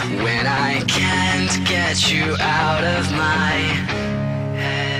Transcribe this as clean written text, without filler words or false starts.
when I can't get you out of my head.